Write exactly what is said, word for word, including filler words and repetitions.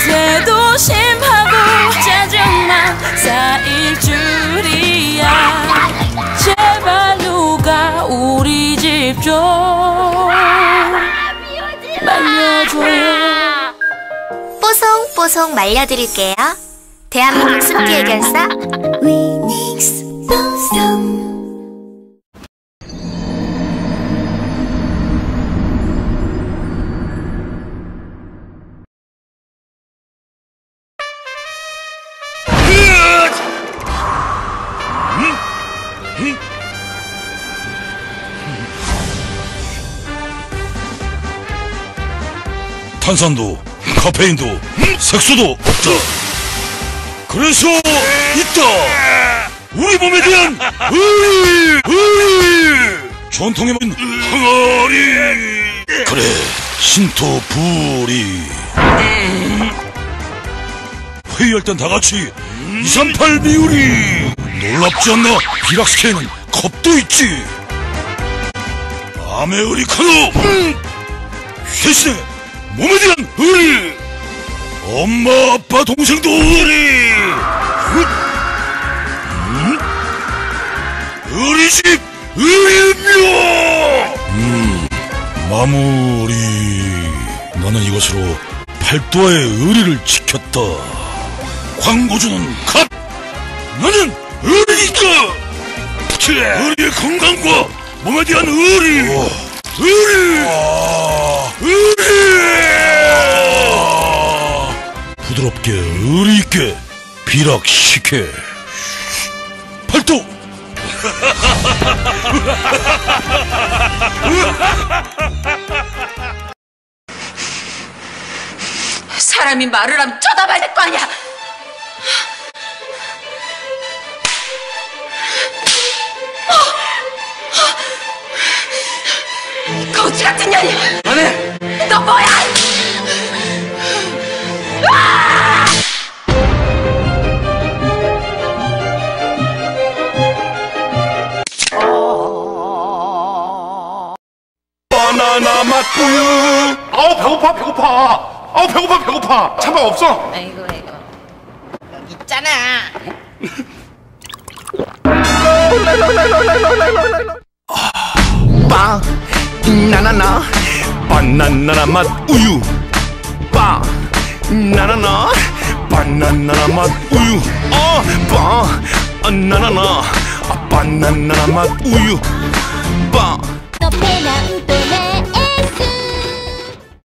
냄새도 심하고 짜증만 쌓일 줄이야. 제발 누가 우리 집 좀 말려줘요. 뽀송뽀송 말려드릴게요. 대한민국 습기 해결사 위닉스 뽀송. 탄산도 카페인도 색소도 없다. 그래서 있다. 우리 몸에 대한 의리, 의리. 전통의 맛인 항아리. 그래, 신토 부리. 회의할 땐 다 같이 이삼팔 미우리. 놀랍지 않나? 비락스케에는 컵도 있지. 아메리카노. 대신에 몸에 대한 의리. 엄마, 아빠, 동생도 의리. 음? 의리집 의리며. 음, 마무리. 나는 이것으로 팔도와의 의리를 지켰다. 광고주는 컵. 나는 의리니까. 의리의 건강과 몸에 대한 의리. 오. 의리. 아. 의리. 부드럽게 의리있게 비락시켜 팔도. 사람이 말을 하면 쳐다봐야 될 거 아니야. 거지 같은 년이. 안해. 너 뭐야? 바나나 맛 우유. 아우 배고파 배고파. 아우 배고파 배고파. 찬밥 없어? 아이고 아이고. 여기 있잖아. 바나나나 바나나나 맛 우유. 바나나나 바나나나 맛 우유. 어 바나나나 바나나나 맛 우유.